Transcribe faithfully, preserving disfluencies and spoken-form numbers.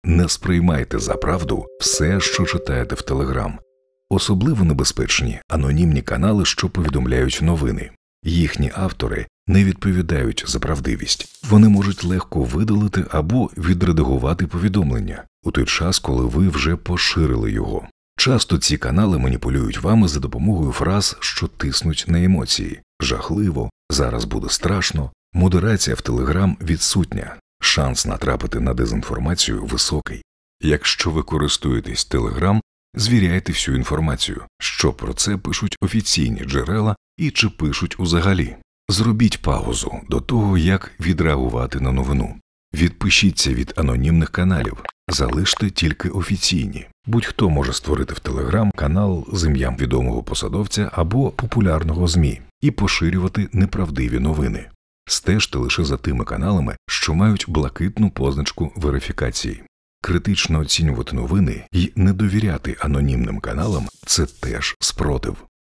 Не сприймайте за правду все, що читаєте в Телеграм. Особливо небезпечні анонімні канали, що повідомляють новини. Їхні автори не відповідають за правдивість. Вони можуть легко видалити або відредагувати повідомлення у той час, коли ви вже поширили його. Часто ці канали маніпулюють вами за допомогою фраз, що тиснуть на емоції. Жахливо, зараз буде страшно. Модерація в Телеграм відсутня. Шанс натрапити на дезінформацію високий. Якщо ви користуєтесь Телеграм, звіряйте всю інформацію, що про це пишуть офіційні джерела і чи пишуть узагалі. Зробіть паузу до того, як відреагувати на новину. Відпишіться від анонімних каналів, залиште тільки офіційні. Будь-хто може створити в Телеграм канал з ім'ям відомого посадовця або популярного ЗМІ і поширювати неправдиві новини. Стежте лише за тими каналами, що мають блакитну позначку верифікації. Критично оцінювати новини і не довіряти анонімним каналам – це теж спротив.